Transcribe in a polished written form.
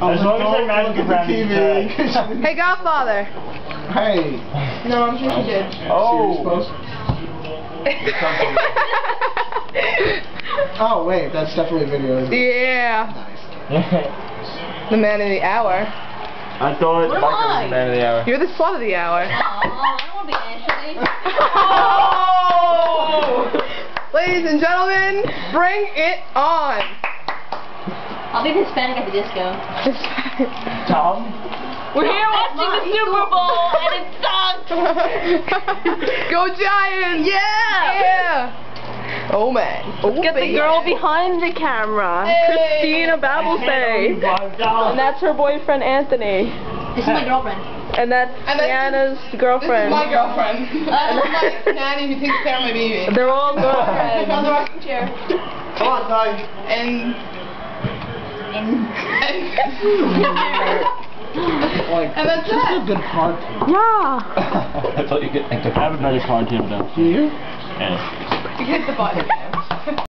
As long as I'm not look at the TV. Hey, Godfather. Hey. No, I'm sure she did. Oh. Oh wait, that's definitely a video. Isn't it? Yeah. Nice. The man of the hour. I thought Michael was the man of the hour. You're the spot of the hour. I don't want to be Ashley. Ladies and gentlemen, bring it on. I'll be Hispanic at the disco. Tom? We're here watching the Super Bowl and it sucks. Go Giants! Yeah! Oh man. Oh, Get the girl behind the camera. Hey. Christina Babelsay. And that's her boyfriend Anthony. This is my girlfriend. And that's Deanna's girlfriend. This is my girlfriend. This is my nanny who takes care of my baby. They're all I found girlfriends. the rocking chair. Come on, Doug. And Like, and that's just it. a good card. Yeah. I thought you could have a better card table down. Do you? Yeah. You hit the button.